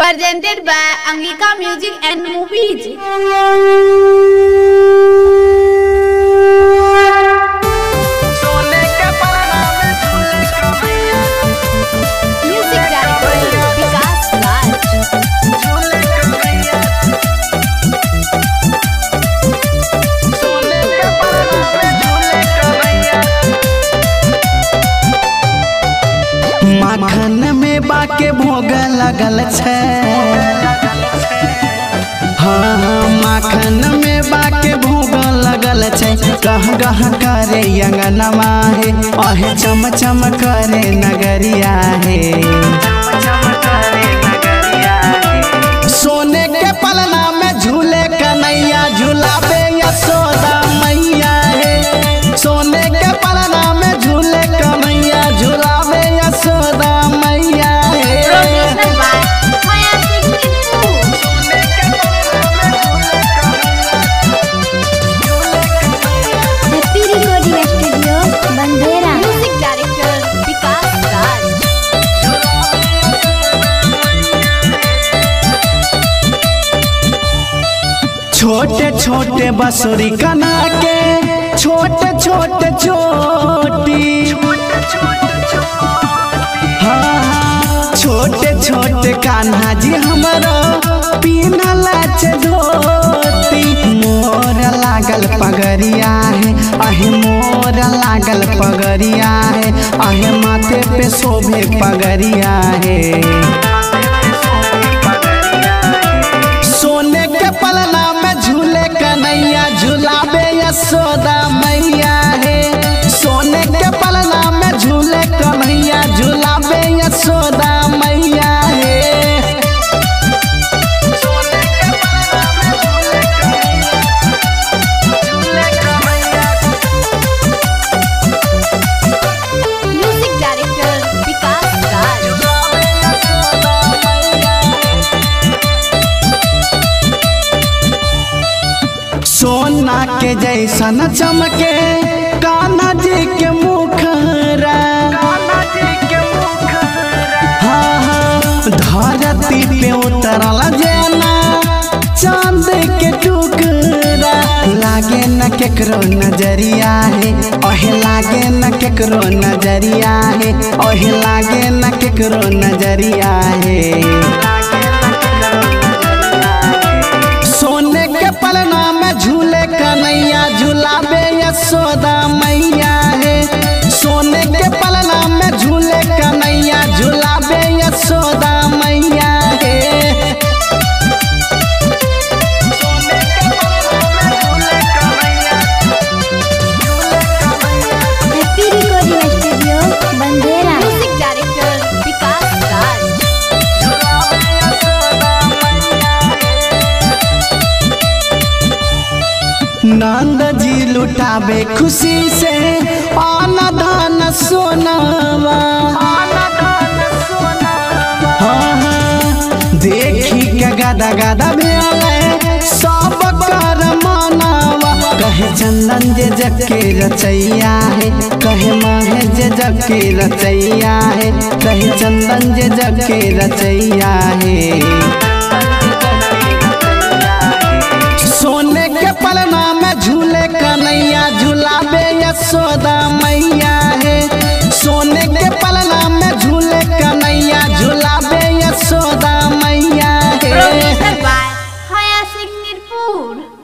Presented by Angika Music and Movies. Music director Vikas Raj. माखन में बाके भोग लगल छे। हाँ माखन में बाके भोग लगल छे। गह गह करे अंगनवा है, अहे चम चम करे नगरिया है। सोने के पलना में झूले कन्हैया, झूलाबे यशोदा मैया है। सोने के पलना में झूले कन्हैया, झूलाबे यशोदा मैया है। Happy Recording Studio, Bandera. Music director Vikas Raj. छोटे छोटे बसुरी कना के, छोटे छोटे चोटी। हाँ छोटे छोटे कान्हा जी हमारा पीनल धोती। मोर लागल पगरिया है, अहे मोर लागल पगरिया है। अहे माथे पे शोभे पगरिया है। सोने के पलना में झूले कन्हैया, झूलाबे यशोदा मैया है। सोने के पलना में झूले कन्हैया, झूलाबे यशोदा मैया है। Music director Vikas Raj. सोना के जैसन चमके कान्हा जी के मुखरा। हाँ हाँ धरती पे उतरल जेना चांद के टुकड़ा। लागे न केकरो नजरिया है, ओहे लागे न केकरो नजरिया है। ओहे लागे न केकरो नजरिया है। सोने के पलना में झूले कन्हैया, झूलाबे यशोदा मैया है। सोने के पलना में झूले कन्हैया, झूलाबे यशोदा मैया है। Happy Recording Studio, Bandera. Music director Vikas Raj. Nand ji लुटाबे खुशी से आन धन सोनावा। हाँ हाँ देखी के गदा गदा भेले सब कर मनावा। कहे चंदन जे जग के रचैया है, कहे माहे जे जग के रचैया है। कहे चंदन जे जग के रचैया है। सोने के पलना में झूले कन्हैया, झूलाबे यशोदा मैया है। सोने के पलना में झूले कन्हैया, झूलाबे यशोदा मैया है। Producer by Haya Singh Nirpur.